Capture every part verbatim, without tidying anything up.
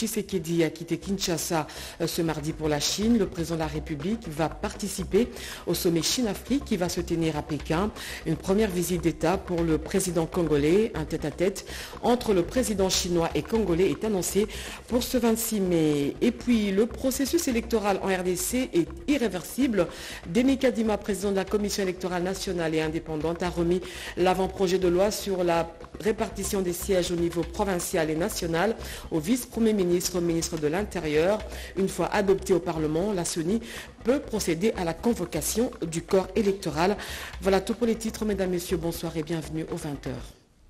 Tshisekedi a quitté Kinshasa ce mardi pour la Chine. Le président de la République va participer au sommet Chine-Afrique qui va se tenir à Pékin. Une première visite d'État pour le président congolais. Un tête-à-tête entre le président chinois et congolais est annoncé pour ce vingt-six mai. Et puis le processus électoral en R D C est irréversible. Denis Kadima, président de la Commission électorale nationale et indépendante, a remis l'avant-projet de loi sur la répartition des sièges au niveau provincial et national au vice-premier ministre, au ministre de l'Intérieur. Une fois adopté au Parlement, la C E N I peut procéder à la convocation du corps électoral. Voilà tout pour les titres. Mesdames, Messieurs, bonsoir et bienvenue aux vingt heures.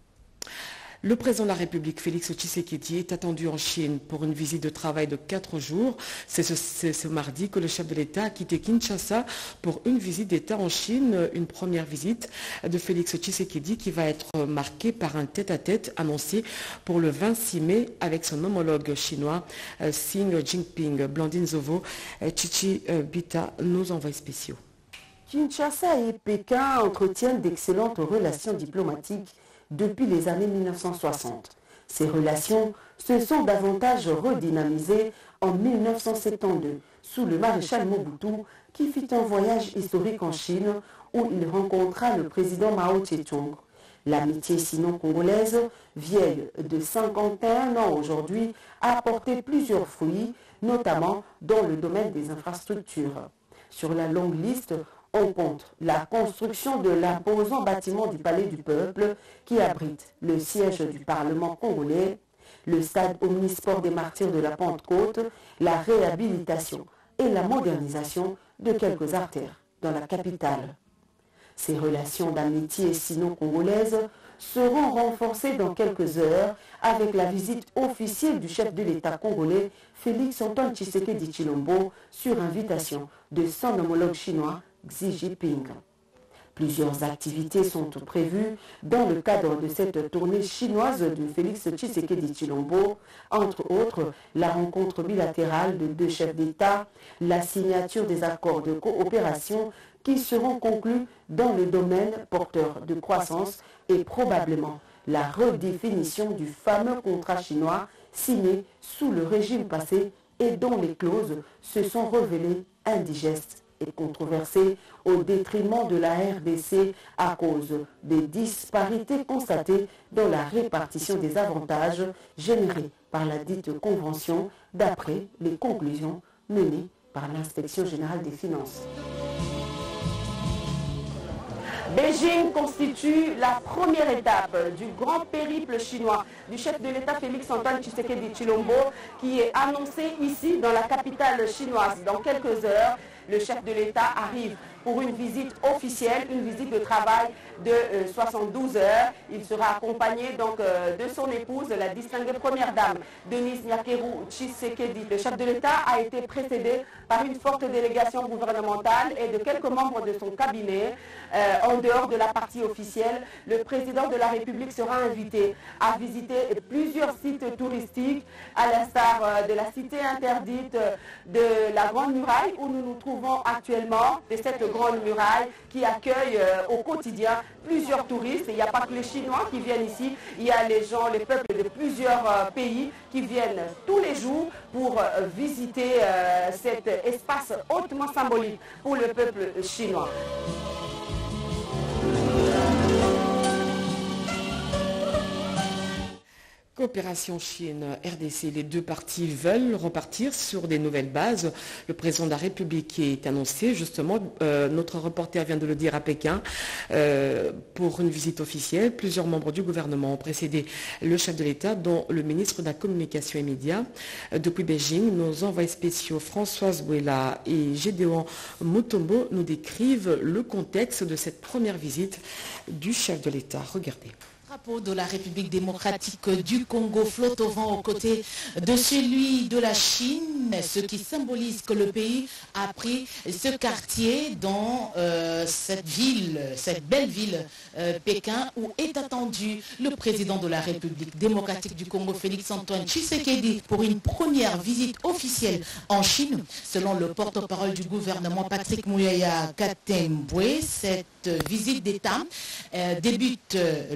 Le président de la République, Félix Tshisekedi, est attendu en Chine pour une visite de travail de quatre jours. C'est ce, ce mardi que le chef de l'État a quitté Kinshasa pour une visite d'État en Chine, une première visite de Félix Tshisekedi qui va être marquée par un tête-à-tête annoncé pour le vingt-six mai avec son homologue chinois, Xi Jinping. Blandine Zovo, Chichi Bita, nos envois spéciaux. Kinshasa et Pékin entretiennent d'excellentes relations diplomatiques depuis les années mille neuf cent soixante. Ces relations se sont davantage redynamisées en mille neuf cent soixante-douze sous le maréchal Mobutu qui fit un voyage historique en Chine où il rencontra le président Mao Tse-tung. L'amitié sino-congolaise, vieille de cinquante et un ans aujourd'hui, a porté plusieurs fruits, notamment dans le domaine des infrastructures. Sur la longue liste, on compte la construction de l'imposant bâtiment du Palais du Peuple qui abrite le siège du Parlement congolais, le stade omnisport des martyrs de la Pentecôte, la réhabilitation et la modernisation de quelques artères dans la capitale. Ces relations d'amitié sino-congolaise seront renforcées dans quelques heures avec la visite officielle du chef de l'État congolais Félix Antoine Tshisekedi Tshilombo sur invitation de son homologue chinois Xi Jinping. Plusieurs activités sont prévues dans le cadre de cette tournée chinoise de Félix Tshisekedi Tshilombo, entre autres la rencontre bilatérale de deux chefs d'État, la signature des accords de coopération qui seront conclus dans le domaine porteur de croissance et probablement la redéfinition du fameux contrat chinois signé sous le régime passé et dont les clauses se sont révélées indigestes et controversée au détriment de la R D C à cause des disparités constatées dans la répartition des avantages générés par la dite convention d'après les conclusions menées par l'Inspection générale des finances. Beijing constitue la première étape du grand périple chinois du chef de l'État Félix Antoine Tshisekedi Tshilombo qui est annoncé ici dans la capitale chinoise. Dans quelques heures, le chef de l'État arrive pour une visite officielle, une visite de travail de euh, soixante-douze heures. Il sera accompagné donc euh, de son épouse, la distinguée première dame, Denise Nyakeru Tshisekedi. Le chef de l'État a été précédé par une forte délégation gouvernementale et de quelques membres de son cabinet. Euh, en dehors de la partie officielle, le président de la République sera invité à visiter plusieurs sites touristiques, à l'instar euh, de la cité interdite de la Grande Muraille où nous nous trouvons actuellement, de cette Grande Muraille qui accueille euh, au quotidien plusieurs touristes. Il n'y a pas que les Chinois qui viennent ici, il y a les gens, les peuples de plusieurs euh, pays qui viennent tous les jours pour euh, visiter euh, cet espace hautement symbolique pour le peuple chinois. Coopération Chine-R D C, les deux parties veulent repartir sur des nouvelles bases. Le président de la République est annoncé, justement, euh, notre reporter vient de le dire à Pékin, euh, pour une visite officielle. Plusieurs membres du gouvernement ont précédé le chef de l'État, dont le ministre de la Communication et Médias. Euh, depuis Beijing, nos envoyés spéciaux Françoise Bouela et Gédéon Mutombo nous décrivent le contexte de cette première visite du chef de l'État. Regardez. Le drapeau de la République démocratique du Congo flotte au vent aux côtés de celui de la Chine, ce qui symbolise que le pays a pris ce quartier dans euh, cette ville, cette belle ville euh, Pékin, où est attendu le président de la République démocratique du Congo, Félix Antoine Tshisekedi, pour une première visite officielle en Chine. Selon le porte-parole du gouvernement, Patrick Mouyaya Katembwe, cette visite d'État euh, débute euh, le vingt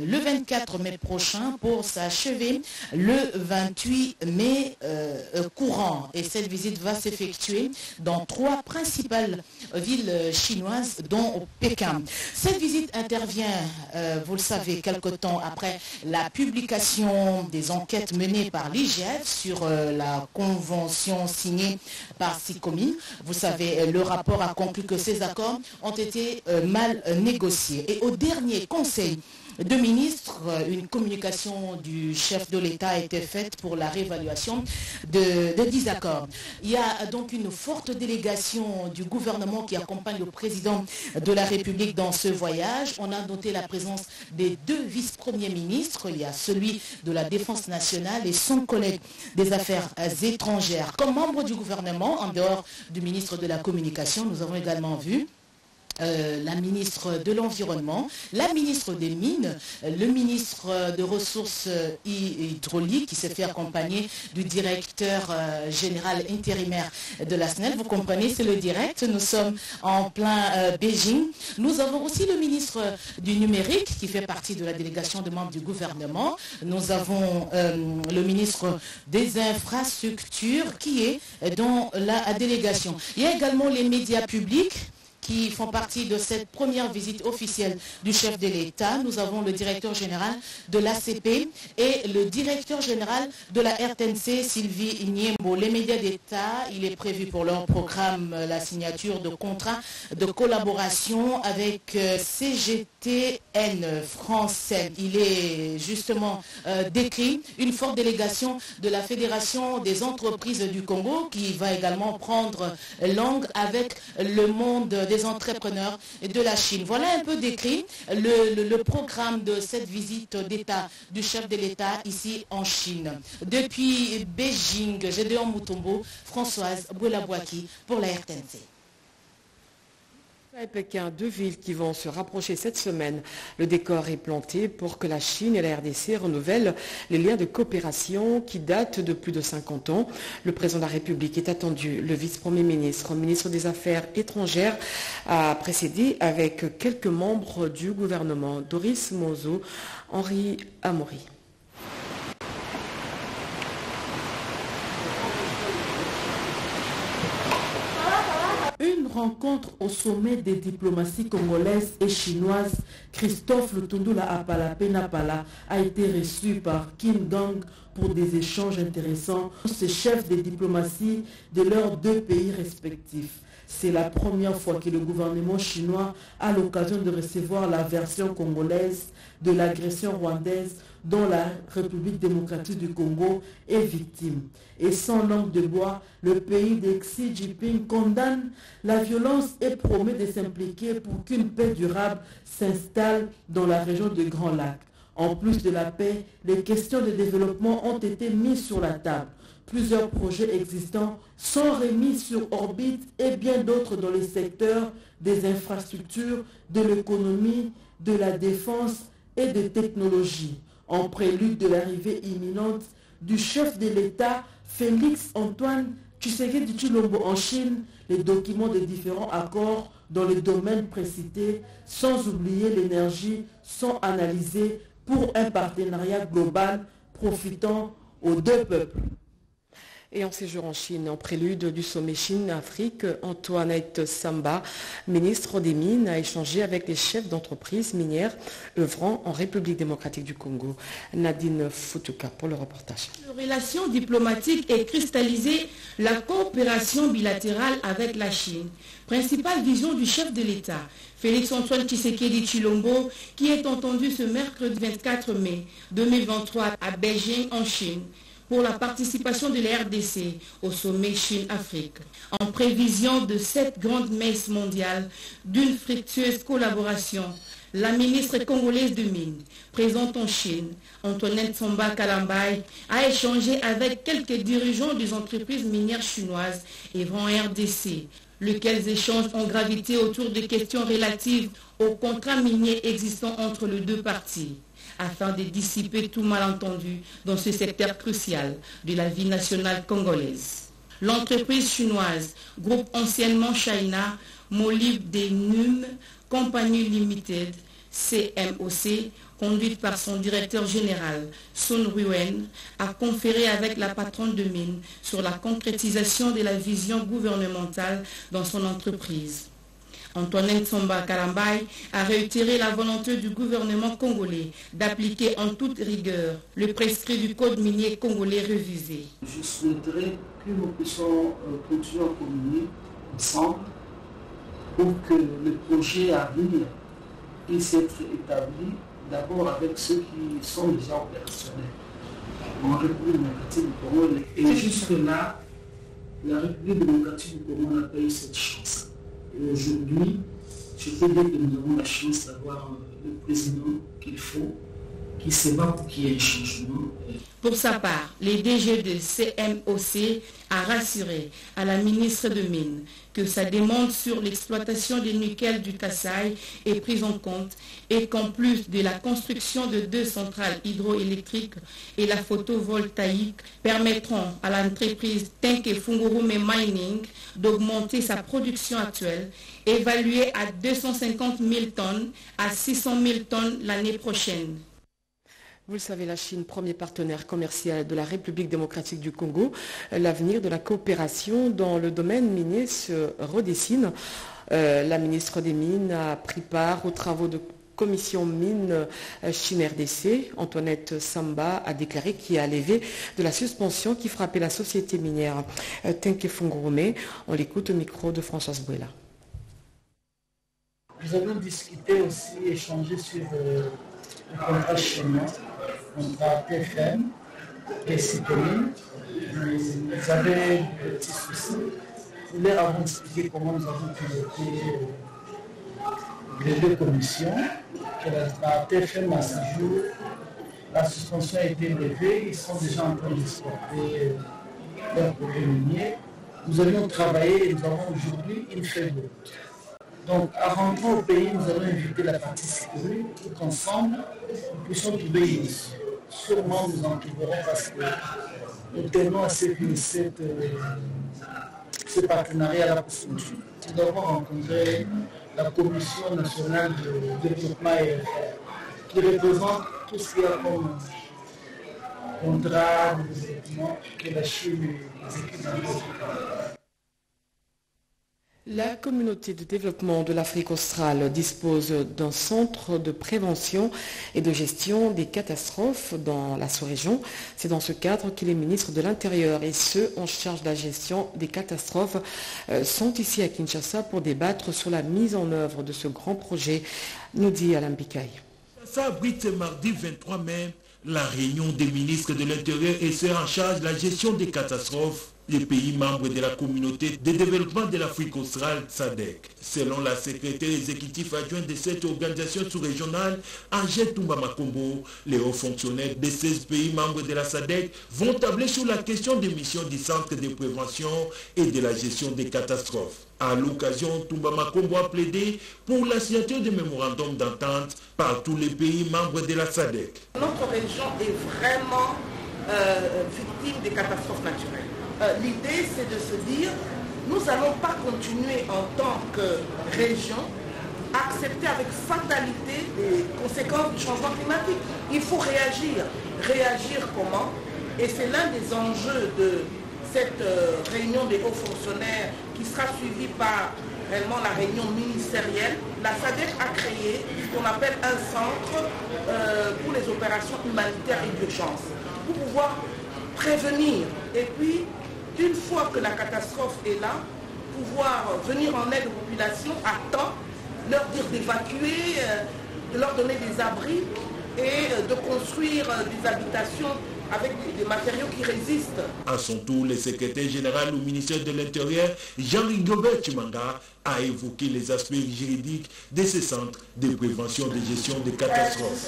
vingt-quatre mai prochain pour s'achever le vingt-huit mai euh, courant. Et cette visite va s'effectuer dans trois principales villes chinoises, dont Pékin. Cette visite intervient, euh, vous le savez, quelque temps après la publication des enquêtes menées par l'I G F sur euh, la convention signée par SICOMIN. Vous savez, le rapport a conclu que ces accords ont été euh, mal euh, négociés. Et au dernier conseil de ministres, une communication du chef de l'État a été faite pour la réévaluation de, de dix accords. Il y a donc une forte délégation du gouvernement qui accompagne le président de la République dans ce voyage. On a noté la présence des deux vice-premiers ministres. Il y a celui de la Défense nationale et son collègue des Affaires étrangères. Comme membre du gouvernement, en dehors du ministre de la Communication, nous avons également vu Euh, la ministre de l'Environnement, la ministre des Mines, le ministre de Ressources hydrauliques qui s'est fait accompagner du directeur euh, général intérimaire de la S N E L. Vous comprenez, c'est le direct. Nous sommes en plein euh, Beijing. Nous avons aussi le ministre du numérique qui fait partie de la délégation de membres du gouvernement. Nous avons euh, le ministre des infrastructures qui est dans la délégation. Il y a également les médias publics qui font partie de cette première visite officielle du chef de l'État. Nous avons le directeur général de l'A C P et le directeur général de la R T N C, Sylvie Niembo. Les médias d'État, il est prévu pour leur programme la signature de contrats de collaboration avec C G T N français. Il est justement euh, décrit une forte délégation de la Fédération des entreprises du Congo qui va également prendre langue avec le monde des entrepreneurs de la Chine. Voilà un peu décrit le, le, le programme de cette visite d'État du chef de l'État ici en Chine. Depuis Beijing, Gédéon Mutombo, Françoise Boulabouaki pour la R T N C. À Pékin, deux villes qui vont se rapprocher cette semaine. Le décor est planté pour que la Chine et la R D C renouvellent les liens de coopération qui datent de plus de cinquante ans. Le président de la République est attendu. Le vice-premier ministre, ministre des Affaires étrangères, a précédé avec quelques membres du gouvernement. Doris Mozo, Henri Amaury. Une rencontre au sommet des diplomaties congolaises et chinoises, Christophe Lutundula Apalapena-Pala a été reçu par Kim Dong pour des échanges intéressants entre ces chefs des diplomaties de leurs deux pays respectifs. C'est la première fois que le gouvernement chinois a l'occasion de recevoir la version congolaise de l'agression rwandaise dont la République démocratique du Congo est victime. Et sans langue de bois, le pays de Xi Jinping condamne la violence et promet de s'impliquer pour qu'une paix durable s'installe dans la région du Grand Lac. En plus de la paix, les questions de développement ont été mises sur la table. Plusieurs projets existants sont remis sur orbite et bien d'autres dans les secteurs des infrastructures, de l'économie, de la défense et des technologies. En prélude de l'arrivée imminente du chef de l'État, Félix Antoine Tshisekedi Tshilombo en Chine, les documents des différents accords dans les domaines précités, sans oublier l'énergie, sont analysés pour un partenariat global profitant aux deux peuples. Et en séjour en Chine, en prélude du sommet Chine-Afrique, Antoinette Samba, ministre des Mines, a échangé avec les chefs d'entreprises minières œuvrant en République démocratique du Congo. Nadine Futuka pour le reportage. La relation diplomatique est cristallisée la coopération bilatérale avec la Chine. Principale vision du chef de l'État, Félix Antoine Tshisekedi Tshilombo, qui est entendu ce mercredi vingt-quatre mai deux mille vingt-trois à Beijing en Chine, pour la participation de la R D C au sommet Chine-Afrique. En prévision de cette grande messe mondiale d'une fructueuse collaboration, la ministre congolaise de Mines, présente en Chine, Antoinette Samba Kalambay, a échangé avec quelques dirigeants des entreprises minières chinoises et en R D C, lesquels échanges ont gravité autour de questions relatives aux contrats miniers existants entre les deux parties, afin de dissiper tout malentendu dans ce secteur crucial de la vie nationale congolaise. L'entreprise chinoise, groupe anciennement China, Molybdenum Company Limited, C M O C, conduite par son directeur général, Sun Huyen, a conféré avec la patronne de mine sur la concrétisation de la vision gouvernementale dans son entreprise. Antoinette Somba Karambay a réitéré la volonté du gouvernement congolais d'appliquer en toute rigueur le prescrit du code minier congolais révisé. Je souhaiterais que nous puissions continuer à communiquer ensemble pour que le projet à venir puisse être établi d'abord avec ceux qui sont déjà opérationnels en République démocratique du Congo. Et jusque-là, la République démocratique du Congo n'a pas eu cette chance. Et aujourd'hui, je peux dire que nous avons la chance d'avoir le président qu'il faut, qui se bat pour qu'il y ait un changement. Pour sa part, le D G de C M O C a rassuré à la ministre de Mines que sa demande sur l'exploitation des nickel du Kasaï est prise en compte et qu'en plus de la construction de deux centrales hydroélectriques et la photovoltaïque permettront à l'entreprise Tenke Fungurume Mining d'augmenter sa production actuelle, évaluée à deux cent cinquante mille tonnes à six cent mille tonnes l'année prochaine. Vous le savez, la Chine, premier partenaire commercial de la République démocratique du Congo, l'avenir de la coopération dans le domaine minier se redessine. Euh, la ministre des Mines a pris part aux travaux de commission mine Chine R D C. Antoinette Samba a déclaré qu'il y a levé de la suspension qui frappait la société minière Tenke Fungurume. On l'écoute au micro de Françoise Bouela. Nous avons discuté aussi, échangé sur euh, le contrat chinois, le contrat T F M, et Citomine. Ils avaient des petits soucis. Nous leur avons expliqué comment nous avons piloté les deux commissions. Que la T F M à ce jour, la suspension a été levée. Ils sont déjà en train d'exporter leur projet minier. Nous avions travaillé et nous avons aujourd'hui une feuille de route. Donc, à rentrer au pays, nous allons inviter la partie sécurité pour qu'ensemble, nous puissions trouver une issue. Sûrement, nous en trouverons parce que nous tenons à ce que cette, euh, ce partenariat-là puisse continuer. Nous avons rencontré la Commission nationale de développement et qui représente tout ce qu'il y a comme contrat de développement que la Chine exécute dans le monde. La communauté de développement de l'Afrique australe dispose d'un centre de prévention et de gestion des catastrophes dans la sous-région. C'est dans ce cadre que les ministres de l'Intérieur et ceux en charge de la gestion des catastrophes sont ici à Kinshasa pour débattre sur la mise en œuvre de ce grand projet, nous dit Alain Bikaï. Ça abrite ce mardi vingt-trois mai la réunion des ministres de l'Intérieur et ceux en charge de la gestion des catastrophes. Les pays membres de la communauté de développement de l'Afrique australe, S A D C. Selon la secrétaire exécutive adjointe de cette organisation sous-régionale, Angèle Toumba Makombo, les hauts fonctionnaires de seize pays membres de la S A D C vont tabler sur la question des missions du centre de prévention et de la gestion des catastrophes. À l'occasion, Toumba Makombo a plaidé pour la signature de mémorandums d'entente par tous les pays membres de la S A D C. Notre région est vraiment euh, victime des catastrophes naturelles. Euh, L'idée, c'est de se dire, nous n'allons pas continuer en tant que région à accepter avec fatalité les conséquences du changement climatique. Il faut réagir. Réagir comment? Et c'est l'un des enjeux de cette euh, réunion des hauts fonctionnaires qui sera suivie par réellement la réunion ministérielle. La S A D C a créé ce qu'on appelle un centre euh, pour les opérations humanitaires et d'urgence, pour pouvoir prévenir et puis une fois que la catastrophe est là, pouvoir venir en aide aux populations à temps, leur dire d'évacuer, de leur donner des abris et de construire des habitations avec des matériaux qui résistent. À son tour, le secrétaire général au ministère de l'Intérieur, Jean-Rigobert Chimanga, a évoqué les aspects juridiques de ce centre de prévention de gestion des catastrophes.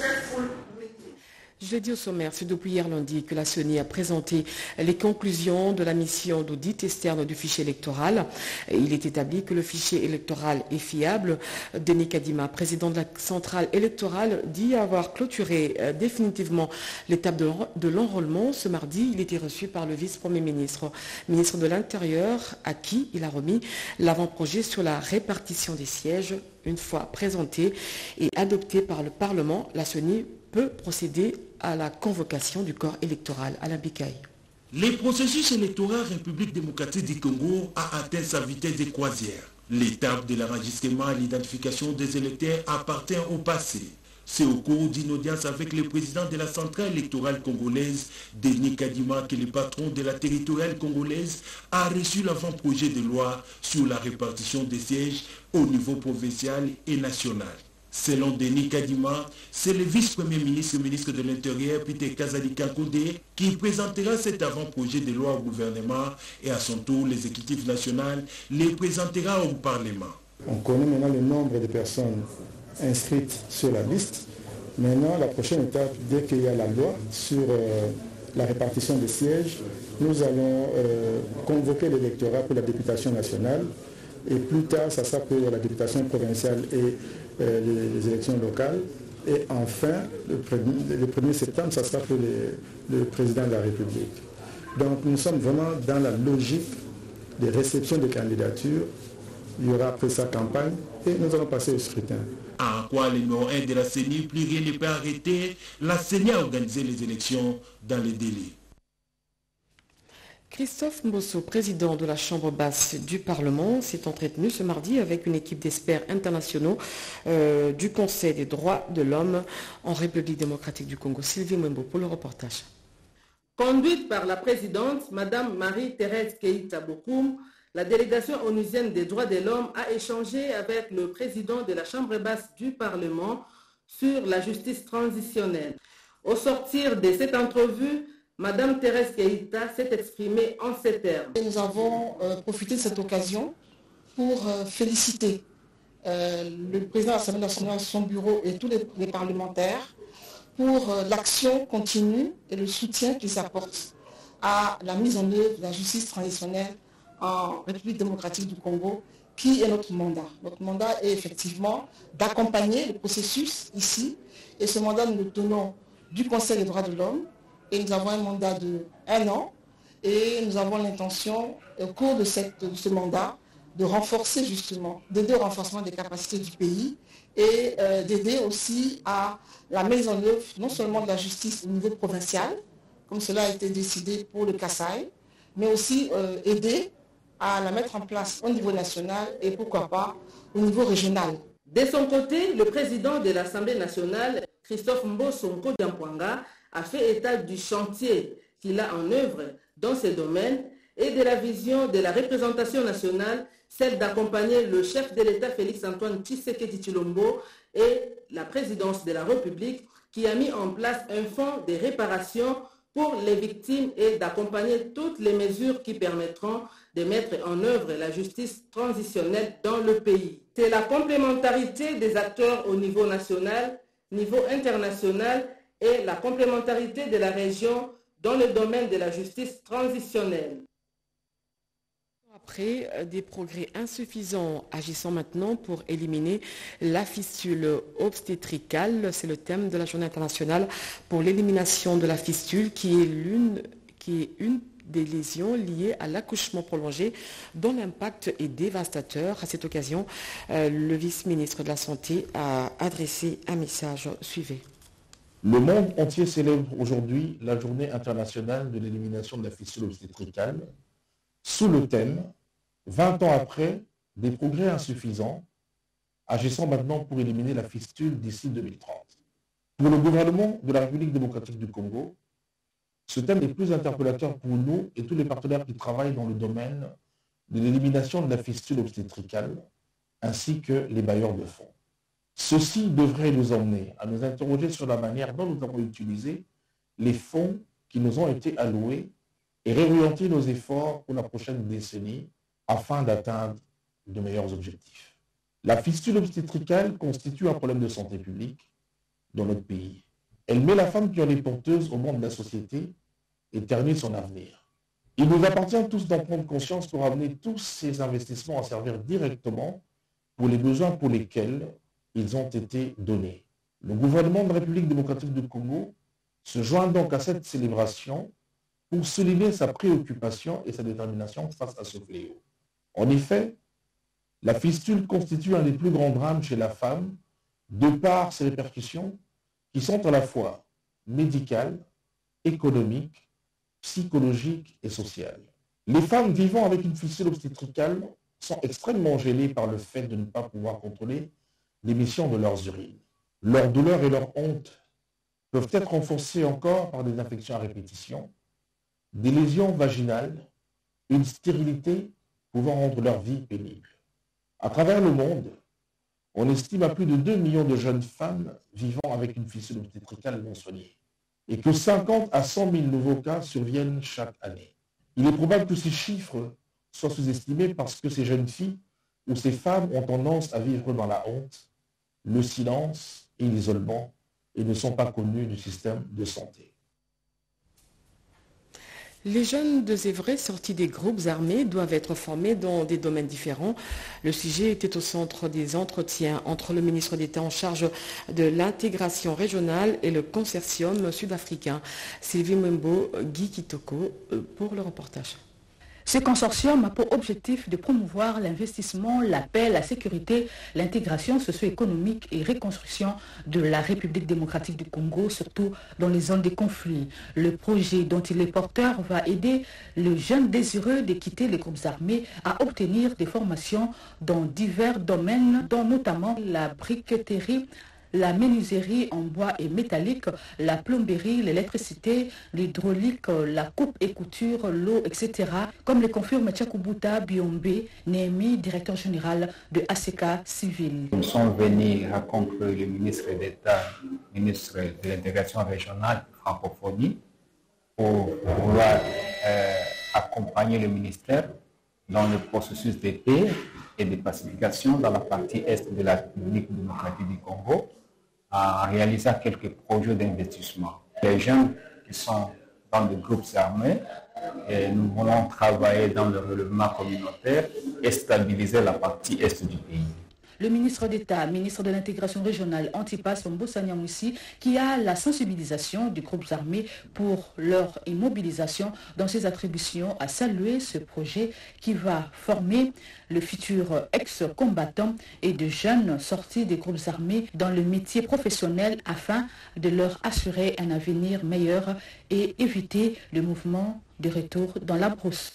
Je l'ai dit au sommaire, c'est depuis hier lundi que la C E N I a présenté les conclusions de la mission d'audit externe du fichier électoral. Il est établi que le fichier électoral est fiable. Denis Kadima, président de la centrale électorale, dit avoir clôturé définitivement l'étape de l'enrôlement. Ce mardi, il était reçu par le vice-premier ministre, ministre de l'Intérieur, à qui il a remis l'avant-projet sur la répartition des sièges. Une fois présenté et adopté par le Parlement, la C E N I peut procéder à la convocation du corps électoral. Alain Bikaï. Le processus électoral République démocratique du Congo a atteint sa vitesse de croisière. L'étape de l'enregistrement et l'identification des électeurs appartient au passé. C'est au cours d'une audience avec le président de la centrale électorale congolaise, Denis Kadima, que le patron de la territoriale congolaise a reçu l'avant-projet de loi sur la répartition des sièges au niveau provincial et national. Selon Denis Kadima, c'est le vice-premier ministre et ministre de l'Intérieur, Peter Kazadi Kankode, qui présentera cet avant-projet de loi au gouvernement et à son tour, l'exécutif national les présentera au Parlement. On connaît maintenant le nombre de personnes inscrites sur la liste. Maintenant, la prochaine étape, dès qu'il y a la loi sur euh, la répartition des sièges, nous allons euh, convoquer l'électorat pour la députation nationale et plus tard, ça sera pour la députation provinciale et euh, les, les élections locales. Et enfin, le premier septembre, ça sera pour les, le président de la République. Donc nous sommes vraiment dans la logique de réception des candidatures. Il y aura après sa campagne et nous allons passer au scrutin. En quoi le numéro un de la C E N I, plus rien ne peut arrêter la C E N I a organisé les élections dans les délais. Christophe Mbosso, président de la Chambre basse du Parlement, s'est entretenu ce mardi avec une équipe d'experts internationaux euh, du Conseil des droits de l'homme en République démocratique du Congo. Sylvie Mwembo pour le reportage. Conduite par la présidente, Madame Marie-Thérèse Keïta Bokoum, la délégation onusienne des droits de l'homme a échangé avec le président de la Chambre basse du Parlement sur la justice transitionnelle. Au sortir de cette entrevue, Madame Thérèse Keïta s'est exprimée en ces termes. Et nous avons euh, profité de cette occasion pour euh, féliciter euh, le président de l'Assemblée nationale, son bureau et tous les, les parlementaires pour euh, l'action continue et le soutien qu'ils apportent à la mise en œuvre de la justice transitionnelle en République démocratique du Congo, qui est notre mandat. Notre mandat est effectivement d'accompagner le processus ici, et ce mandat nous le tenons du Conseil des droits de l'homme, et nous avons un mandat de un an, et nous avons l'intention, au cours de, cette, de ce mandat, de renforcer justement, d'aider au renforcement des capacités du pays, et euh, d'aider aussi à la mise en œuvre non seulement de la justice au niveau provincial, comme cela a été décidé pour le Kasaï, mais aussi euh, aider à la mettre en place au niveau national et pourquoi pas au niveau régional. De son côté, le président de l'Assemblée nationale, Christophe Mbosso Nkodiampwanga, a fait état du chantier qu'il a en œuvre dans ce domaine et de la vision de la représentation nationale, celle d'accompagner le chef de l'État Félix-Antoine Tshisekedi Tshilombo et la présidence de la République qui a mis en place un fonds de réparation pour les victimes et d'accompagner toutes les mesures qui permettront de mettre en œuvre la justice transitionnelle dans le pays. C'est la complémentarité des acteurs au niveau national, niveau international et la complémentarité de la région dans le domaine de la justice transitionnelle. Après des progrès insuffisants, agissons maintenant pour éliminer la fistule obstétricale. C'est le thème de la journée internationale pour l'élimination de la fistule qui est l'une qui est une des lésions liées à l'accouchement prolongé dont l'impact est dévastateur. À cette occasion, euh, le vice-ministre de la Santé a adressé un message. Suivez. Le monde entier célèbre aujourd'hui la journée internationale de l'élimination de la fistule obstétricale sous le thème « vingt ans après, des progrès insuffisants, agissons maintenant pour éliminer la fistule d'ici deux mille trente ». Pour le gouvernement de la République démocratique du Congo, ce thème est plus interpellateur pour nous et tous les partenaires qui travaillent dans le domaine de l'élimination de la fistule obstétricale, ainsi que les bailleurs de fonds. Ceci devrait nous emmener à nous interroger sur la manière dont nous avons utilisé les fonds qui nous ont été alloués et réorienter nos efforts pour la prochaine décennie afin d'atteindre de meilleurs objectifs. La fistule obstétricale constitue un problème de santé publique dans notre pays. Elle met la femme qui en est porteuse au monde de la société et ternit son avenir. Il nous appartient tous d'en prendre conscience pour amener tous ces investissements à servir directement pour les besoins pour lesquels ils ont été donnés. Le gouvernement de la République démocratique du Congo se joint donc à cette célébration pour souligner sa préoccupation et sa détermination face à ce fléau. En effet, la fistule constitue un des plus grands drames chez la femme, de par ses répercussions qui sont à la fois médicales, économiques, psychologiques et sociales. Les femmes vivant avec une fissure obstétricale sont extrêmement gênées par le fait de ne pas pouvoir contrôler l'émission de leurs urines. Leur douleur et leur honte peuvent être renforcées encore par des infections à répétition, des lésions vaginales, une stérilité pouvant rendre leur vie pénible. À travers le monde, on estime à plus de deux millions de jeunes femmes vivant avec une fissure obstétricale non soignée et que cinquante à cent mille nouveaux cas surviennent chaque année. Il est probable que ces chiffres soient sous-estimés parce que ces jeunes filles ou ces femmes ont tendance à vivre dans la honte, le silence et l'isolement et ne sont pas connues du système de santé. Les jeunes de Zévré sortis des groupes armés doivent être formés dans des domaines différents. Le sujet était au centre des entretiens entre le ministre d'État en charge de l'intégration régionale et le consortium sud-africain. Sylvie Mwembo, Guy Kitoko pour le reportage. Ce consortium a pour objectif de promouvoir l'investissement, la paix, la sécurité, l'intégration socio-économique et reconstruction de la République démocratique du Congo, surtout dans les zones de conflit. Le projet dont il est porteur va aider les jeunes désireux de quitter les groupes armés à obtenir des formations dans divers domaines, dont notamment la briqueterie, la menuiserie en bois et métallique, la plomberie, l'électricité, l'hydraulique, la coupe et couture, l'eau, et cetera. Comme le confirme Tchakubuta Biombe, Némi, directeur général de A C K Civil. Nous sommes venus rencontrer le ministre d'État, ministre de l'intégration régionale francophonie, pour pouvoir euh, accompagner le ministère dans le processus de paix et de pacification dans la partie est de la République démocratique du Congo, en réalisant quelques projets d'investissement. Les jeunes qui sont dans des groupes armés, et nous voulons travailler dans le relèvement communautaire et stabiliser la partie est du pays. Le ministre d'État, ministre de l'intégration régionale, Antipas Mbossanyamouissi, qui a la sensibilisation des groupes armés pour leur immobilisation dans ses attributions, a salué ce projet qui va former le futur ex-combattant et de jeunes sortis des groupes armés dans le métier professionnel afin de leur assurer un avenir meilleur et éviter le mouvement de retour dans la brousse.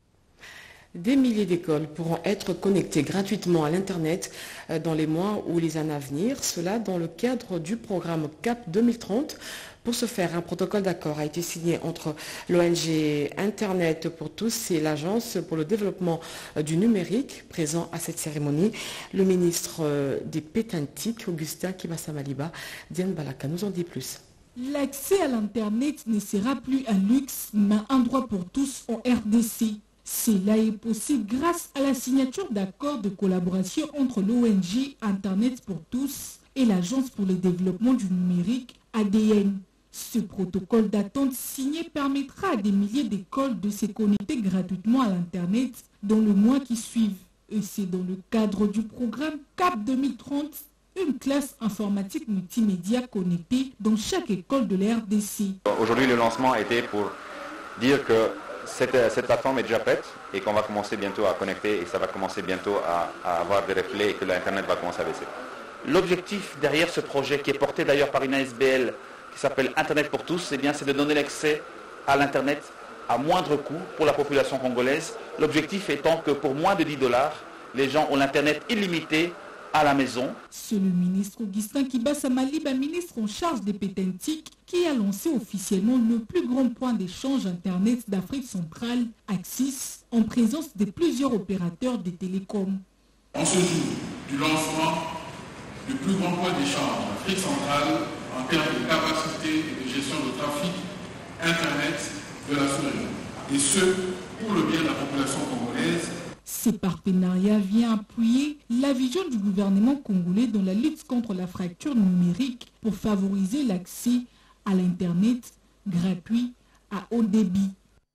Des milliers d'écoles pourront être connectées gratuitement à l'Internet dans les mois ou les années à venir, cela dans le cadre du programme C A P deux mille trente. Pour ce faire, un protocole d'accord a été signé entre l'O N G Internet pour tous et l'Agence pour le développement du numérique. Présent à cette cérémonie, le ministre des Pétantiques, Augustin Kibasamaliba, Diane Balaka, nous en dit plus. L'accès à l'Internet ne sera plus un luxe, mais un droit pour tous en R D C. Cela est possible grâce à la signature d'accords de collaboration entre l'O N G Internet pour tous et l'Agence pour le développement du numérique A D N. Ce protocole d'attente signé permettra à des milliers d'écoles de se connecter gratuitement à l'Internet dans le mois qui suivent. Et c'est dans le cadre du programme C A P deux mille trente, une classe informatique multimédia connectée dans chaque école de l'R D C. Aujourd'hui, le lancement était pour dire que Cette, cette plateforme est déjà prête et qu'on va commencer bientôt à connecter et ça va commencer bientôt à, à avoir des reflets et que l'Internet va commencer à baisser. L'objectif derrière ce projet, qui est porté d'ailleurs par une A S B L qui s'appelle Internet pour tous, eh bien, c'est de donner l'accès à l'Internet à moindre coût pour la population congolaise. L'objectif étant que pour moins de dix dollars, les gens ont l'Internet illimité à la maison. C'est le ministre Augustin Kibasamaliba, ministre en charge des Pétantiques, qui a lancé officiellement le plus grand point d'échange Internet d'Afrique centrale, Axis, en présence de plusieurs opérateurs des télécoms. En ce jour du lancement du plus grand point d'échange d'Afrique centrale en termes de capacité et de gestion de trafic Internet de la sous-région, et ce, pour le bien de la population congolaise. Ce partenariat vient appuyer la vision du gouvernement congolais dans la lutte contre la fracture numérique pour favoriser l'accès à l'Internet gratuit à haut débit.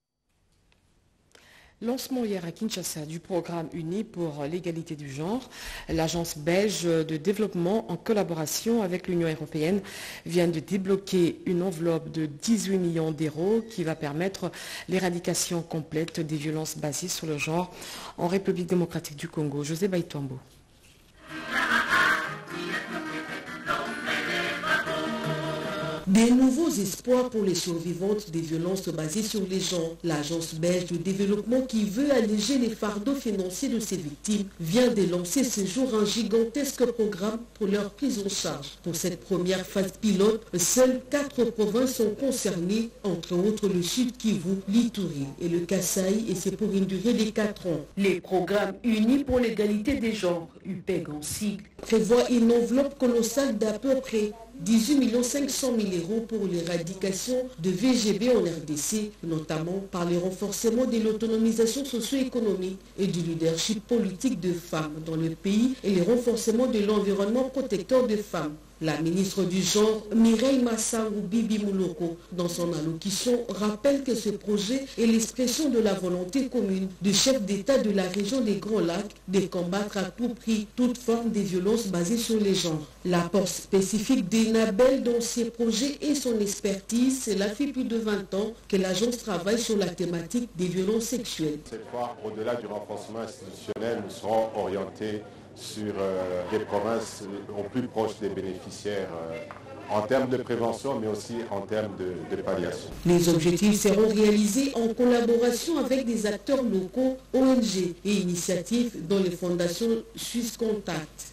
Lancement hier à Kinshasa du programme uni pour l'égalité du genre. L'agence belge de développement en collaboration avec l'Union européenne vient de débloquer une enveloppe de dix-huit millions d'euros qui va permettre l'éradication complète des violences basées sur le genre en République démocratique du Congo. José Baïtombo. Des nouveaux espoirs pour les survivantes des violences basées sur les genres. L'agence belge de développement qui veut alléger les fardeaux financiers de ces victimes vient de lancer ce jour un gigantesque programme pour leur prise en charge. Pour cette première phase pilote, seules quatre provinces sont concernées, entre autres le Sud Kivu, l'Ituri et le Kasaï, et c'est pour une durée de quatre ans. Les programmes unis pour l'égalité des genres, U P E G en sigle, prévoient une enveloppe colossale d'à peu près dix-huit millions cinq cent mille euros pour l'éradication de V G B en R D C, notamment par le renforcement de l'autonomisation socio-économique et du leadership politique de femmes dans le pays et le renforcement de l'environnement protecteur des femmes. La ministre du Genre, Mireille Massangu Bibi Mouloko, dans son allocution, rappelle que ce projet est l'expression de la volonté commune du chef d'État de la région des Grands Lacs de combattre à tout prix toute forme de violence basée sur les genres. L'apport spécifique d'Enabel dans ces projets et son expertise, cela fait plus de vingt ans que l'agence travaille sur la thématique des violences sexuelles. Cette fois, au-delà du renforcement institutionnel, nous serons orientés sur euh, des provinces au plus proches des bénéficiaires euh, en termes de prévention mais aussi en termes de, de palliation. Les objectifs seront réalisés en collaboration avec des acteurs locaux, O N G et initiatives dont les fondations Suisse Contact.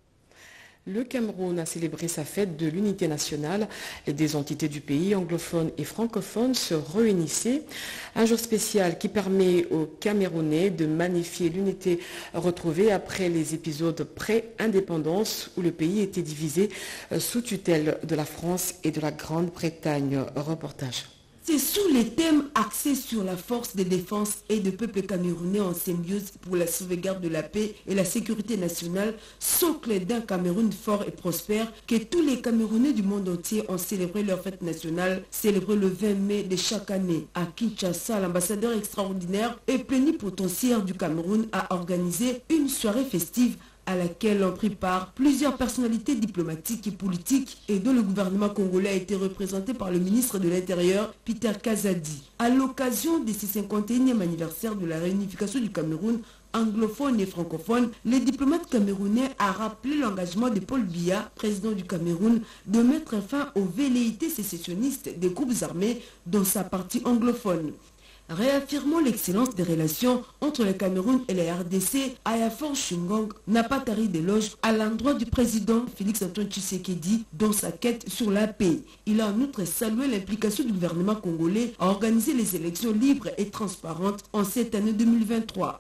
Le Cameroun a célébré sa fête de l'unité nationale. Les deux entités du pays, anglophones et francophones, se réunissaient. Un jour spécial qui permet aux Camerounais de magnifier l'unité retrouvée après les épisodes pré-indépendance où le pays était divisé sous tutelle de la France et de la Grande-Bretagne. Reportage. C'est sous les thèmes axés sur la force de défense et de peuple camerounais en symbiose pour la sauvegarde de la paix et la sécurité nationale, socle d'un Cameroun fort et prospère, que tous les Camerounais du monde entier ont célébré leur fête nationale, célébrée le vingt mai de chaque année. À Kinshasa, l'ambassadeur extraordinaire et plénipotentiaire du Cameroun a organisé une soirée festive à laquelle ont pris part plusieurs personnalités diplomatiques et politiques et dont le gouvernement congolais a été représenté par le ministre de l'Intérieur, Peter Kazadi. À l'occasion de ce cinquante et unième anniversaire de la réunification du Cameroun, anglophone et francophone, les diplomates camerounais a rappelé l'engagement de Paul Biya, président du Cameroun, de mettre fin aux velléités sécessionnistes des groupes armés dans sa partie anglophone. Réaffirmant l'excellence des relations entre le Cameroun et la R D C, Ayafor Shingong n'a pas tari d'éloges à l'endroit du président Félix-Antoine Tshisekedi dans sa quête sur la paix. Il a en outre salué l'implication du gouvernement congolais à organiser les élections libres et transparentes en cette année deux mille vingt-trois.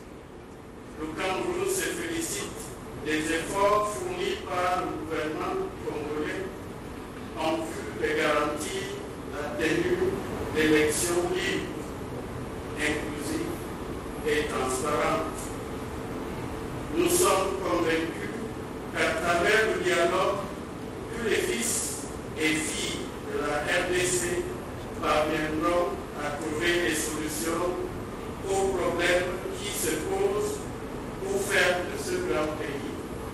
Le Cameroun se félicite des efforts fournis par le gouvernement congolais en vue de garantir la tenue d'élections libres, inclusive et transparente. Nous sommes convaincus qu'à travers le dialogue, tous les fils et filles de la R D C parviendront à trouver des solutions aux problèmes qui se posent pour faire de ce grand pays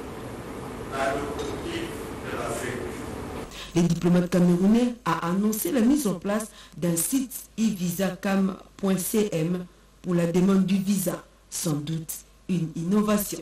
la locomotive de l'Afrique. Les diplomates camerounais a annoncé la mise en place d'un site e visa cam point c m pour la demande du visa, sans doute une innovation.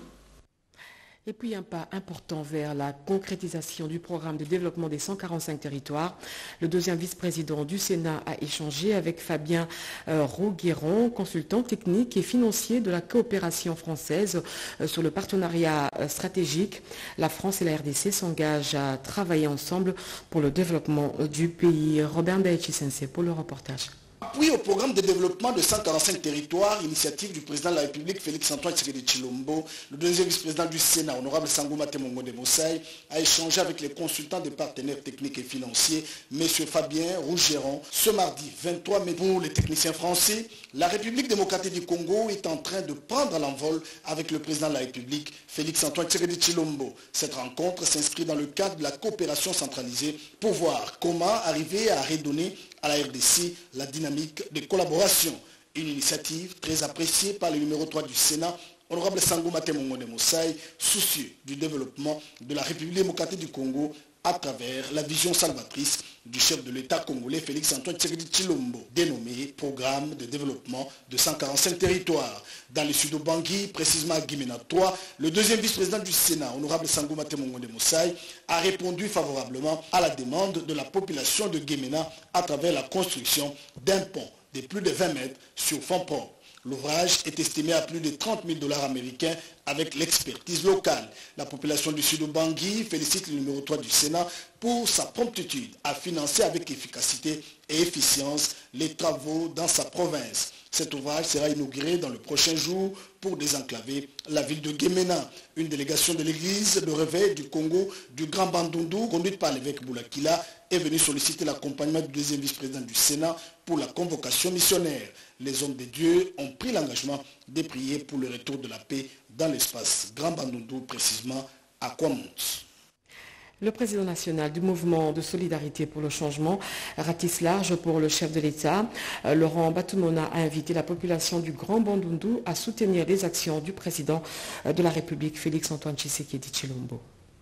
Et puis un pas important vers la concrétisation du programme de développement des cent quarante-cinq territoires. Le deuxième vice-président du Sénat a échangé avec Fabien euh, Rougueron, consultant technique et financier de la coopération française euh, sur le partenariat euh, stratégique. La France et la R D C s'engagent à travailler ensemble pour le développement euh, du pays. Robert Ndaïchi-Sensei pour le reportage. Appui au programme de développement de cent quarante-cinq territoires, initiative du président de la République Félix-Antoine Tshisekedi Tshilombo, le deuxième vice-président du Sénat, honorable Sango Matemongo de Moussaï, a échangé avec les consultants des partenaires techniques et financiers, M. Fabien Rougeron, ce mardi vingt-trois mai. Pour les techniciens français, la République démocratique du Congo est en train de prendre l'envol avec le président de la République Félix-Antoine Tshisekedi Tshilombo. Cette rencontre s'inscrit dans le cadre de la coopération centralisée pour voir comment arriver à redonner à la R D C la dynamique de collaboration. Une initiative très appréciée par le numéro trois du Sénat, honorable Sango Matemongo de Moussaï, soucieux du développement de la République démocratique du Congo à travers la vision salvatrice du chef de l'État congolais Félix-Antoine Tshisekedi Tshilombo, dénommé Programme de développement de cent quarante-cinq territoires. Dans le sud Bangui, précisément à Guimena trois, le deuxième vice-président du Sénat, honorable Sangouma Temongonde Moussaï, a répondu favorablement à la demande de la population de Guimena à travers la construction d'un pont de plus de vingt mètres sur fond propre. L'ouvrage est estimé à plus de trente mille dollars américains avec l'expertise locale. La population du sud Bangui félicite le numéro trois du Sénat pour sa promptitude à financer avec efficacité et efficience les travaux dans sa province. Cet ouvrage sera inauguré dans le prochain jour pour désenclaver la ville de Guémena. Une délégation de l'église de réveil du Congo du Grand Bandundu, conduite par l'évêque Boulakila, est venue solliciter l'accompagnement du deuxième vice-président du Sénat pour la convocation missionnaire. Les hommes de Dieu ont pris l'engagement de prier pour le retour de la paix dans l'espace Grand Bandundu, précisément à Kwamont. Le président national du mouvement de solidarité pour le changement ratisse large pour le chef de l'État. Laurent Batumona a invité la population du Grand Bandundu à soutenir les actions du président de la République, Félix-Antoine Tshisekedi Tshilombo.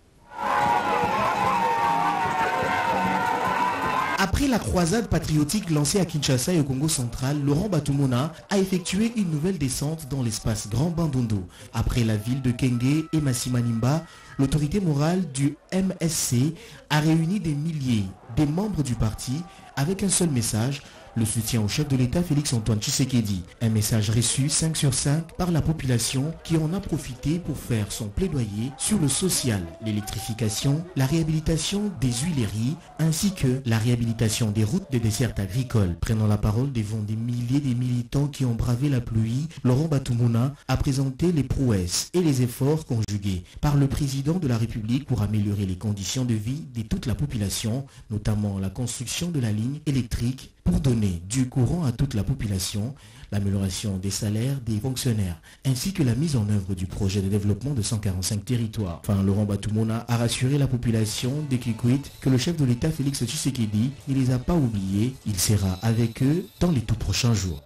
Après la croisade patriotique lancée à Kinshasa et au Congo central, Laurent Batumona a effectué une nouvelle descente dans l'espace Grand Bandundu. Après la ville de Kenge et Massimanimba, l'autorité morale du M S C a réuni des milliers des membres du parti avec un seul message, le soutien au chef de l'État Félix-Antoine Tshisekedi. Un message reçu cinq sur cinq par la population qui en a profité pour faire son plaidoyer sur le social, l'électrification, la réhabilitation des huileries ainsi que la réhabilitation des routes des dessertes agricoles. Prenant la parole devant des milliers de militants qui ont bravé la pluie, Laurent Batumona a présenté les prouesses et les efforts conjugués par le président de la République pour améliorer les conditions de vie de toute la population, notamment la construction de la ligne électrique pour donner du courant à toute la population, l'amélioration des salaires des fonctionnaires, ainsi que la mise en œuvre du projet de développement de cent quarante-cinq territoires. Enfin, Laurent Batumona a rassuré la population des Kikwit que le chef de l'État Félix Tshisekedi ne les a pas oubliés. Il sera avec eux dans les tout prochains jours.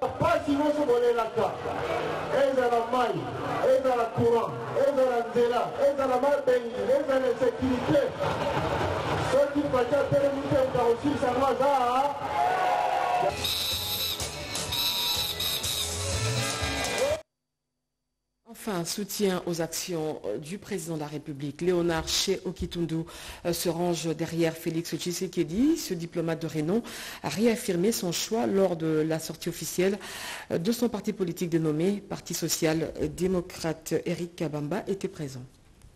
Enfin, soutien aux actions du président de la République. Léonard Che Okitundu se range derrière Félix Tshisekedi. Ce diplomate de renom a réaffirmé son choix lors de la sortie officielle de son parti politique dénommé Parti social-démocrate. Eric Kabamba était présent.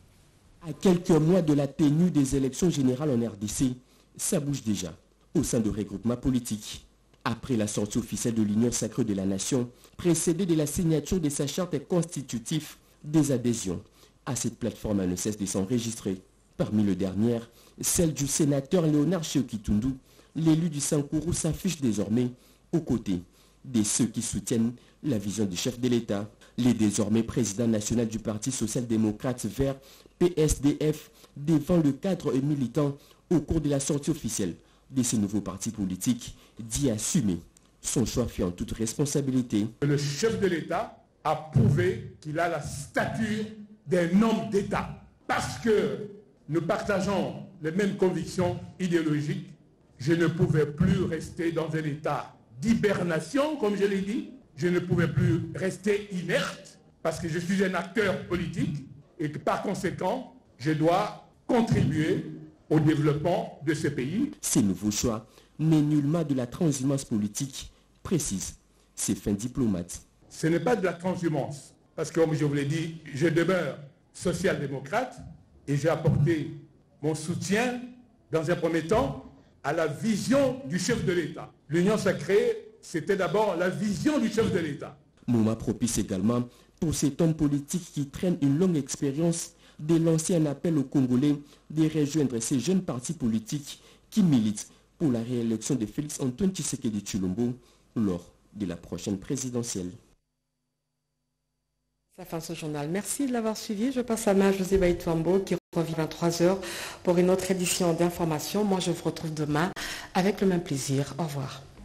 À quelques mois de la tenue des élections générales en R D C, ça bouge déjà au sein de regroupements politiques. Après la sortie officielle de l'Union sacrée de la Nation, précédée de la signature de sa charte constitutive, des adhésions à cette plateforme ne cessent de s'enregistrer. Parmi les dernières, celle du sénateur Léonard Che Okitundu, l'élu du Sankourou s'affiche désormais aux côtés de ceux qui soutiennent la vision du chef de l'État. Les désormais président national du Parti social-démocrate vert P S D F devant le cadre militant au cours de la sortie officielle de ce nouveau parti politique, dit assumer son choix fait en toute responsabilité. Le chef de l'État a prouvé qu'il a la stature d'un homme d'État. Parce que nous partageons les mêmes convictions idéologiques, je ne pouvais plus rester dans un état d'hibernation, comme je l'ai dit. Je ne pouvais plus rester inerte parce que je suis un acteur politique et que par conséquent, je dois contribuer au développement de ce pays. Ces nouveaux choix n'est nullement de la transhumance politique, précise ces fins diplomates. Ce n'est pas de la transhumance, parce que comme je vous l'ai dit, je demeure social-démocrate et j'ai apporté mon soutien, dans un premier temps, à la vision du chef de l'État. L'Union sacrée, c'était d'abord la vision du chef de l'État. Moment propice également pour cet homme politique qui traîne une longue expérience de lancer un appel aux Congolais de rejoindre ces jeunes partis politiques qui militent pour la réélection de Félix-Antoine Tshisekedi Tshilombo lors de la prochaine présidentielle. Ça fin ce journal. Merci de l'avoir suivi. Je passe à main José Baïtouambo qui revient à vingt-trois heures pour une autre édition d'information. Moi, je vous retrouve demain avec le même plaisir. Au revoir.